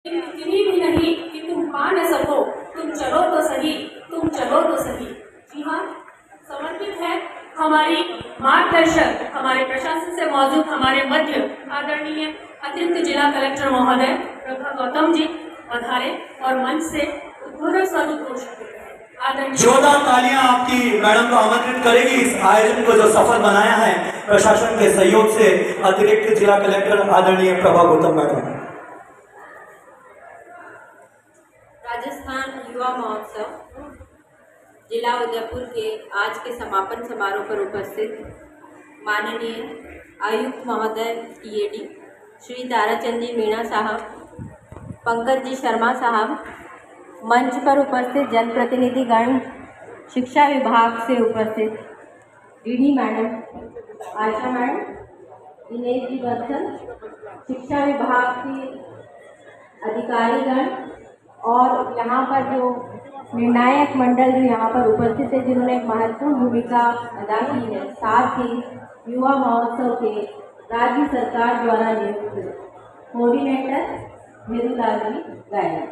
इतनी भी नहीं कि तुम पा न सको, तुम चलो तो सही, तुम चलो तो सही। जी हाँ, समर्पित है हमारी मार्गदर्शक, हमारे प्रशासन से मौजूद हमारे मध्य आदरणीय अतिरिक्त जिला कलेक्टर महोदय प्रभा गौतम जी पधारे और मंच से उद्बोधन स्वरूप घोषित करें। जोरदार तालियां आपकी मैडम को आमंत्रित करेगी इस आयोजन को जो सफल बनाया है प्रशासन के सहयोग से अतिरिक्त जिला कलेक्टर आदरणीय प्रभा गौतम मैडम। राजस्थान युवा महोत्सव जिला उदयपुर के आज के समापन समारोह पर उपस्थित माननीय आयुक्त महोदय टीएडी श्री ताराचंद जी मीणा साहब, पंकज जी शर्मा साहब, मंच पर उपस्थित जनप्रतिनिधिगण, शिक्षा विभाग से उपस्थित DD madam, Asha madam, Dinesh ji Bansal, शिक्षा विभाग के अधिकारीगण और यहाँ पर जो निर्णायक मंडल जो यहाँ पर उपस्थित है जिन्होंने एक महत्वपूर्ण भूमिका अदा की है, साथ ही युवा महोत्सव के राज्य सरकार द्वारा नियुक्त कोऑर्डिनेटर मेरुलाल जी गायक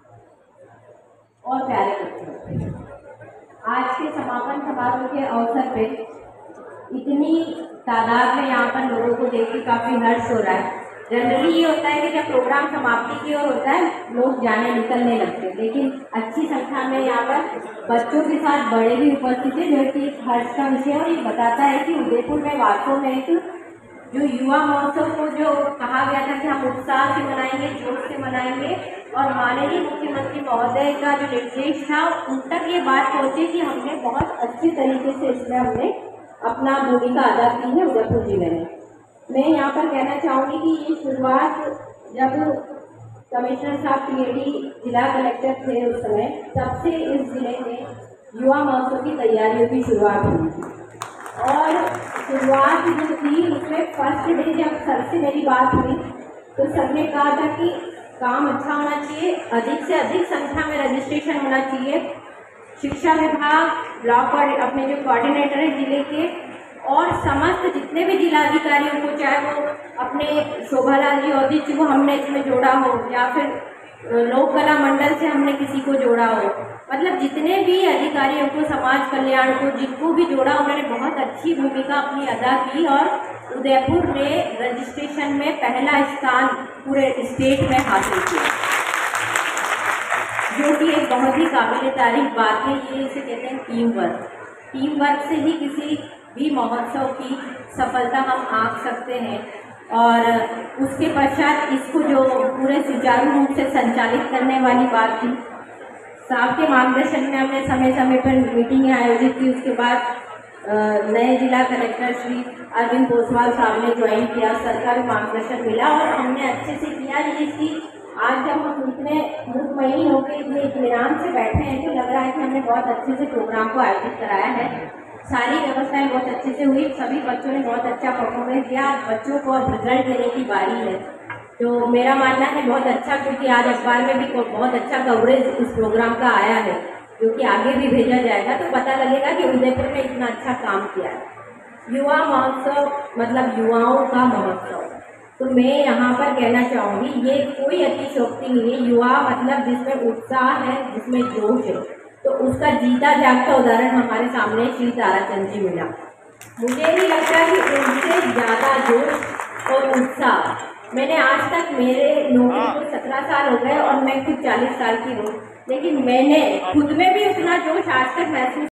और प्यारे बच्चों, आज के समापन समारोह के अवसर पे इतनी तादाद में यहाँ पर लोगों को देख के काफ़ी हर्ष हो रहा है। जनरली ये होता है कि जब प्रोग्राम समाप्ति की ओर होता है लोग जाने निकलने लगते हैं, लेकिन अच्छी संख्या में यहाँ पर बच्चों के साथ बड़े भी उपस्थित है, जो कि एक हर्ष का विषय और ये बताता है कि उदयपुर में वास्तव में एक जो युवा महोत्सव को जो कहा गया था कि हम उत्साह से मनाएंगे, जोश से मनाएंगे, और माननीय मुख्यमंत्री महोदय का जो निर्देश था उन तक ये बात पहुँची कि हमने बहुत अच्छी तरीके से इसमें हमने अपना भूमिका अदा की है उदयपुर जिले में। मैं यहाँ पर कहना चाहूँगी कि ये शुरुआत जब कमिश्नर साहब टीएडी जिला कलेक्टर थे उस समय, तब से इस जिले में युवा महोत्सव की तैयारियों की शुरुआत हुई थी। और शुरुआत जो थी उसमें फर्स्ट डे जब सर से मेरी बात हुई तो सर ने कहा था कि काम अच्छा होना चाहिए, अधिक से अधिक संख्या में रजिस्ट्रेशन होना चाहिए। शिक्षा विभाग, ब्लॉक और अपने जो कोऑर्डिनेटर है जिले के और समस्त जितने भी जिलाधिकारियों को, चाहे वो अपने शोभालाल जी औदित जी को हमने इसमें जोड़ा हो या फिर लोक कला मंडल से हमने किसी को जोड़ा हो, मतलब जितने भी अधिकारियों को, समाज कल्याण को, जिनको भी जोड़ा उन्होंने बहुत अच्छी भूमिका अपनी अदा की और उदयपुर ने रजिस्ट्रेशन में पहला स्थान पूरे स्टेट में हासिल किया, जो कि एक बहुत ही काबिल तारीफ बात है। ये इसे कहते हैं टीम वर्क। टीम वर्क से ही किसी भी महोत्सव की सफलता हम आंक सकते हैं। और उसके पश्चात इसको जो पूरे सुचारू रूप से संचालित करने वाली बात थी, साहब के मार्गदर्शन में हमने समय समय पर मीटिंगें आयोजित की। उसके बाद नए जिला कलेक्टर श्री अरविंद पोसवाल साहब ने ज्वाइन किया, सरकारी मार्गदर्शन मिला और हमने अच्छे से किया। ये चीज़ आज जब हम इतने मुतमईन होकर इतने इत्मीनान से बैठे हैं तो लग रहा है कि हमने बहुत अच्छे से प्रोग्राम को आयोजित कराया है। सारी व्यवस्थाएं बहुत अच्छे से हुई, सभी बच्चों ने बहुत अच्छा परफॉर्मेंस दिया। आज बच्चों को अब रिजल्ट देने की बारी है, तो मेरा मानना है बहुत अच्छा, क्योंकि आज अखबार में भी बहुत अच्छा कवरेज इस प्रोग्राम का आया है, जो कि आगे भी भेजा जाएगा तो पता लगेगा कि उदयपुर ने इतना अच्छा काम किया है। युवा महोत्सव मतलब युवाओं का महोत्सव, तो मैं यहाँ पर कहना चाहूँगी ये कोई अतिशयोक्ति नहीं है। युवा मतलब जिसमें उत्साह है, जिसमें जोश है, तो उसका जीता जागता उदाहरण हमारे सामने श्री ताराचंद जी मिला। मुझे नहीं लगता कि उनसे ज़्यादा जोश और उत्साह मैंने आज तक, मेरे नौकरी को 17 साल हो गए और मैं खुद 40 साल की हूँ, लेकिन मैंने खुद में भी उतना जोश आज तक महसूस